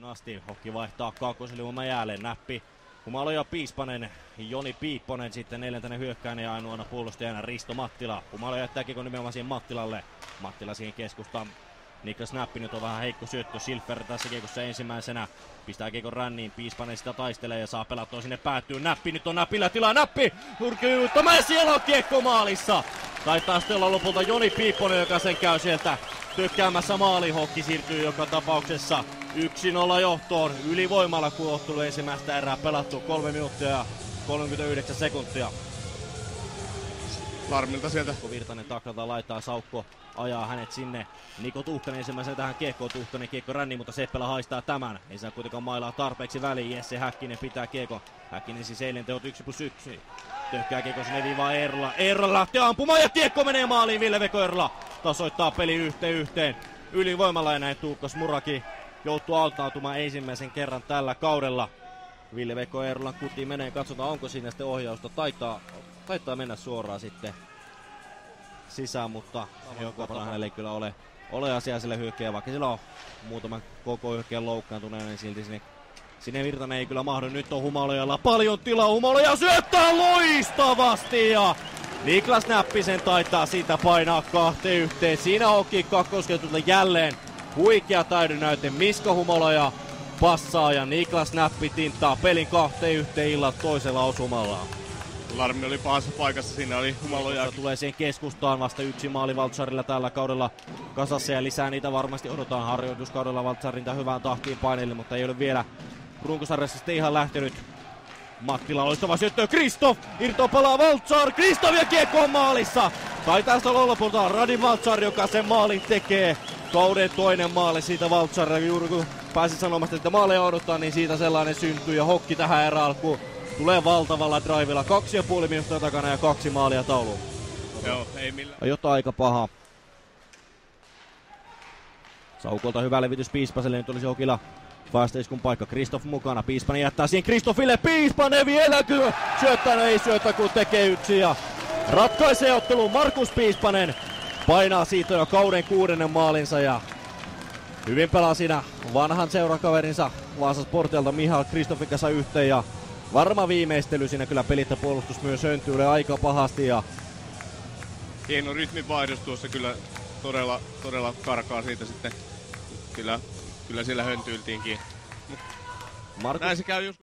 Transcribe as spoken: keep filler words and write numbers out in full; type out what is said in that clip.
asti. Hokki vaihtaa kakkosilivoiman jälleen. Näppi. Humalo ja Piispanen. Joni Piipponen sitten neljäntenä hyökkäinen ja ainoana puolustajana Risto Mattila. Humalo jättää kiekon nimenomaan siihen Mattilalle. Mattila siihen keskustaan. Niklas Näppi nyt on vähän heikko syöttö. Silfer tässä kiekossa ensimmäisenä. Pistää kiekon ränniin. Piispanen sitä taistelee ja saa pelattua sinne päätyy. Näppi nyt on Näppillä tilaa. Näppi! Nurkkiuttama ja siellä on kiekko maalissa. Taitaa sitten olla lopulta Joni Piipponen, joka sen käy sieltä tykkäämässä maaliin. Hokki siirtyy joka tapauksessa yksi nolla johtoon. Ylivoimalla kun ottelu ensimmäistä erää pelattu. kolme minuuttia ja kolmekymmentäyhdeksän sekuntia. Larmilta sieltä. Virtanen taklata laittaa, Saukko ajaa hänet sinne. Niko Tuhkanen ensimmäisenä tähän kiekkoon. Tuhkanen kiekko ränni, mutta Seppälä haistaa tämän. Ei saa kuitenkaan mailaa tarpeeksi väliin. Jesse Häkkinen pitää kiekko. Häkkinen siis eilen teot yksi plus yksi. Tökkää kiekko sinne viivaan Eerola. Eerola lähtee ampumaan ja kiekko menee maaliin. Ville-Veikko Eerola tasoittaa peli yhteen yhteen. Ylivoimalla ja näin Tuukkas Muraki joutuu auttautumaan ensimmäisen kerran tällä kaudella. Ville-Veikko Eerolan kutiin menee. Katsotaan onko siinä sitten ohjausta. Taitaa, taitaa mennä suoraan sitten sisään, mutta joka hänelle ei kyllä ole, ole asiaa sille hyökkääjä, vaikka sillä on muutaman koko hyökkääjän loukkaantuneen, niin silti sinne, sinne Virtanen ei kyllä mahdu. Nyt on Humalojalla paljon tilaa, Humaloja syöttää loistavasti ja Niklas Näppisen taitaa siitä painaa kahteen yhteen. Siinä Hokki kakkosketjulta jälleen huikea taidonnäyte. Miska Humaloja passaa ja Niklas Näppi tinttaa pelin kahteen yhteen illan toisella osumalla. Larmi oli pahassa paikassa, siinä oli Humaloja. Tulee siihen keskustaan, vasta yksi maali Valtsarilla tällä kaudella kasassa ja lisää niitä varmasti odotetaan harjoituskaudella Valtsarinta hyvään tahtiin paineille, mutta ei ole vielä runkosarjassa sitten ihan lähtenyt. Mattila loistava syöttö, Kristoff, irtoa palaa Valtsar, Kristoff ja kiekko on maalissa. Taitaa olla lopulta Radim Valtsar, joka sen maalin tekee. Kauden toinen maali siitä Valtsar, juuri kun pääsi sanomasta, että maaleja odottaa, niin siitä sellainen syntyy ja Hokki tähän erään alkuun. Tulee valtavalla drivilla, kaksi ja puoli minuuttia takana ja kaksi maalia tauluun. Joo, ei millään. Jotain aika paha. Saukolta hyvä levitys Piispaselle, nyt olisi Hokilla vastaiskun paikka. Kristoff mukana, Piispanen jättää siihen Kristoffille, Piispanen vieläkö? Syöttää, no ei syöttä kun tekee yksi ja ratkaisee ottelun. Markus Piispanen painaa siitä jo kauden kuudennen maalinsa ja hyvin pelaa siinä vanhan seurakaverinsa Vaasan Sportilta Mihail Kristoffin kanssa yhteen ja varma viimeistely siinä kyllä pelittä puolustus myös höntyylee aika pahasti ja hieno rytminvaihdos tuossa kyllä todella, todella karkaa siitä sitten. Kyllä, kyllä siellä höntyiltiinkin. Markus... Näin se käy just